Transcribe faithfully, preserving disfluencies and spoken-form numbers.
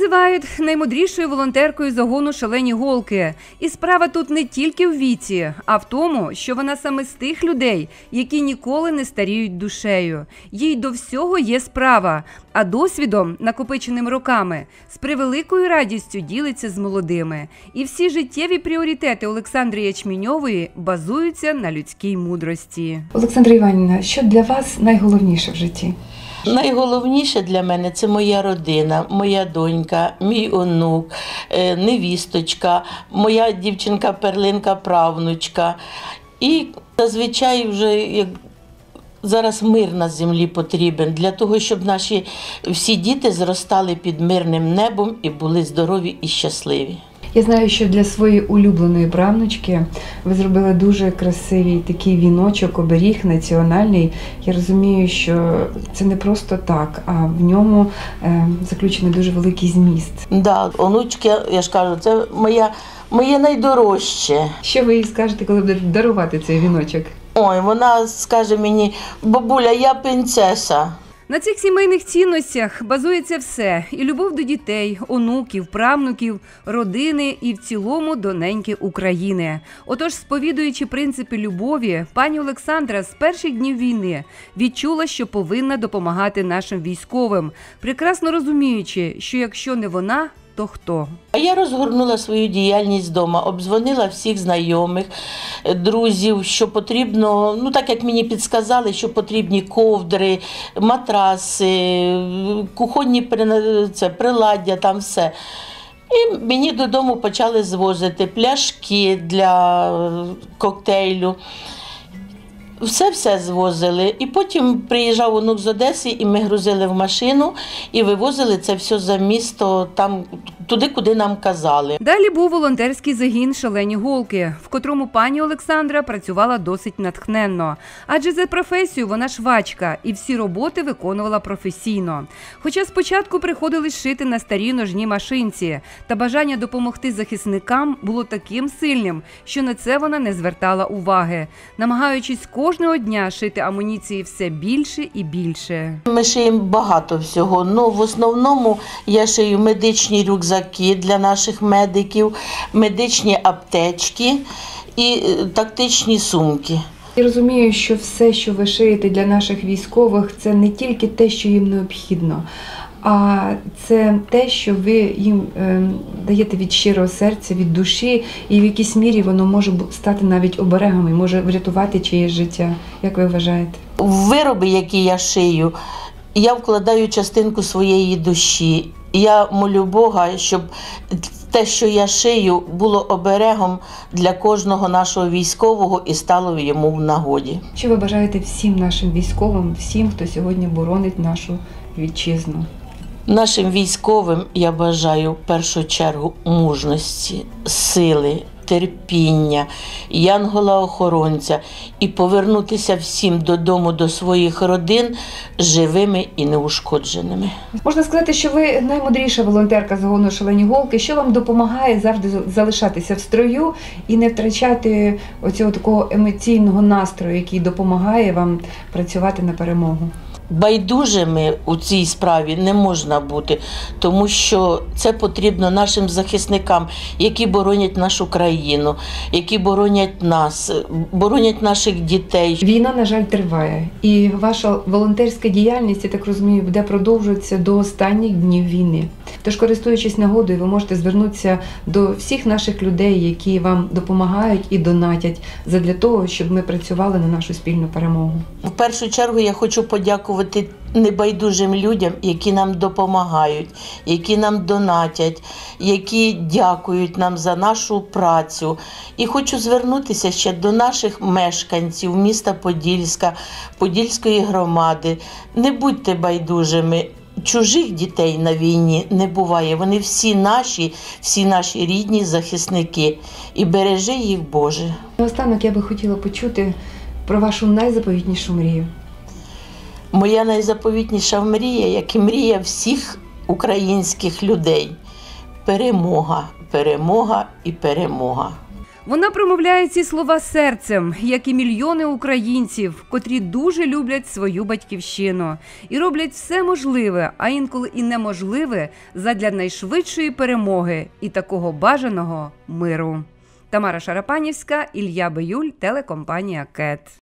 називають наймудрішою волонтеркою загону «Шалені голки». І справа тут не тільки в віці, а в тому, що вона саме з тих людей, які ніколи не старіють душею. Їй до всього є справа, а досвідом, накопиченим роками, з превеликою радістю ділиться з молодими. І всі життєві пріоритети Олександри Ячменьової базуються на людській мудрості. Олександра Іванівна, що для вас найголовніше в житті? Найголовніше для мене – це моя родина, моя донька, мій онук, невісточка, моя дівчинка-перлинка, правнучка. І зазвичай вже як зараз мир на землі потрібен для того, щоб наші всі діти зростали під мирним небом і були здорові і щасливі. Я знаю, що для своєї улюбленої правнучки ви зробили дуже красивий такий віночок, оберіг національний. Я розумію, що це не просто так, а в ньому е, заключений дуже великий зміст. Так, да, онучки, я ж кажу, це моя, моє найдорожче. Що ви їй скажете, коли будете дарувати цей віночок? Ой, вона скаже мені: бабуля, я принцеса. На цих сімейних цінностях базується все – і любов до дітей, онуків, правнуків, родини і в цілому до неньки України. Отож, сповідуючи принципи любові, пані Олександра з перших днів війни відчула, що повинна допомагати нашим військовим, прекрасно розуміючи, що якщо не вона, то хто? А я розгорнула свою діяльність вдома, обдзвонила всіх знайомих, друзів, що потрібно, ну так як мені підсказали, що потрібні ковдри, матраси, кухонні це, приладдя, там все. І мені додому почали звозити пляшки для коктейлю. Все-все звозили. І потім приїжджав онук з Одеси, і ми грузили в машину і вивозили це все за місто, там, туди, куди нам казали. Далі був волонтерський загін «Шалені голки», в котрому пані Олександра працювала досить натхненно. Адже за професією вона швачка і всі роботи виконувала професійно. Хоча спочатку приходилось шити на старій ножній машинці, та бажання допомогти захисникам було таким сильним, що на це вона не звертала уваги, намагаючись кожного дня шити амуніції все більше і більше. Ми шиємо багато всього, але в основному я шию медичні рюкзаки для наших медиків, медичні аптечки і тактичні сумки. Я розумію, що все, що ви шиєте для наших військових, це не тільки те, що їм необхідно, а це те, що ви їм е, даєте від щирого серця, від душі, і в якійсь мірі воно може стати навіть оберегом і може врятувати чиєсь життя. Як ви вважаєте? В вироби, які я шию, я вкладаю частинку своєї душі. Я молю Бога, щоб те, що я шию, було оберегом для кожного нашого військового і стало йому в нагоді. Що ви бажаєте всім нашим військовим, всім, хто сьогодні боронить нашу вітчизну? Нашим військовим я бажаю в першу чергу мужності, сили, терпіння, янгола-охоронця і повернутися всім додому до своїх родин живими і неушкодженими. Можна сказати, що ви наймудріша волонтерка загону «Шалені голки», що вам допомагає завжди залишатися в строю і не втрачати оцього такого емоційного настрою, який допомагає вам працювати на перемогу. Байдужими у цій справі не можна бути, тому що це потрібно нашим захисникам, які боронять нашу країну, які боронять нас, боронять наших дітей. Війна, на жаль, триває. І ваша волонтерська діяльність, я так розумію, буде продовжуватися до останніх днів війни. Тож, користуючись нагодою, ви можете звернутися до всіх наших людей, які вам допомагають і донатять, задля того, щоб ми працювали на нашу спільну перемогу. В першу чергу я хочу подякувати небайдужим людям, які нам допомагають, які нам донатять, які дякують нам за нашу працю. І хочу звернутися ще до наших мешканців міста Подільська, Подільської громади. Не будьте байдужими. Чужих дітей на війні не буває. Вони всі наші, всі наші рідні захисники. І бережи їх, Боже. Наостанок я би хотіла почути про вашу найзаповітнішу мрію. Моя найзаповітніша мрія, як і мрія всіх українських людей – перемога, перемога і перемога. Вона промовляє ці слова серцем, як і мільйони українців, котрі дуже люблять свою батьківщину і роблять все можливе, а інколи і неможливе, задля найшвидшої перемоги і такого бажаного миру. Тамара Шарапанівська, Ілля Биюль, телекомпанія КЕТ.